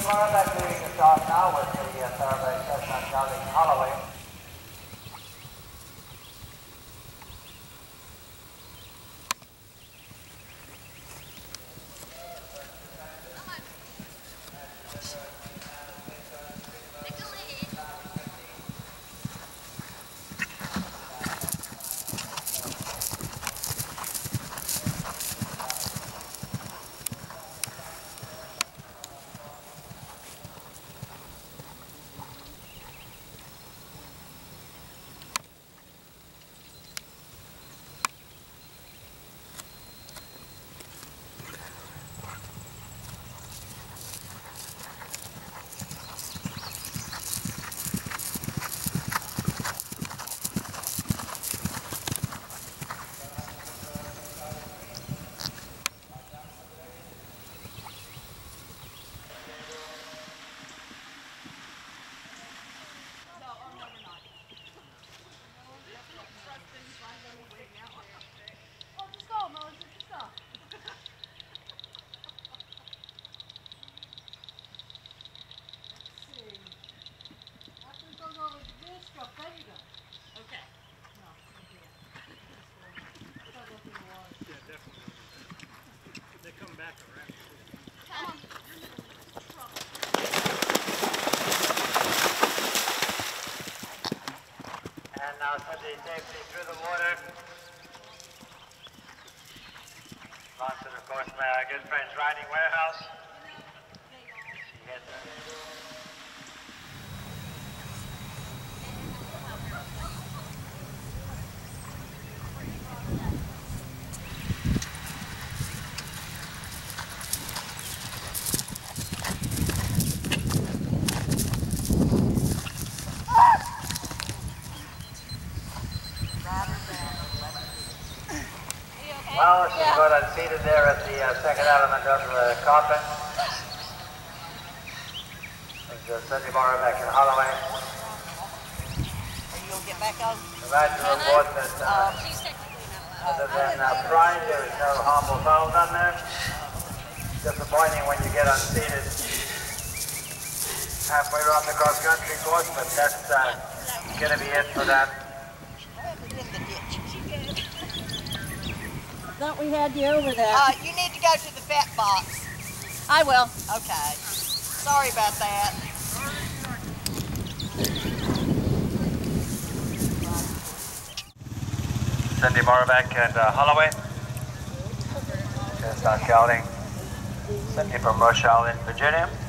Moravec doing the start now with the Fairbanks Cessna Charlie Holloway. Now Cindy safely through the water. Alongside, of course, my good friends Riding Warehouse. She hit Well, she's got unseated there at the second element of the coffin. There's Cindy Moravec and Holloway. Are you going to get back on? Imagine a report that other than pride, there is no harmful foul done there. Disappointing when you get unseated halfway around the cross-country course, but that's going to be it for that. Thought we had you over there. You need to go to the fat box. I will. Okay. Sorry about that. Cindy Moravec and Holloway. Just shouting. Cindy from Rush Island, Virginia.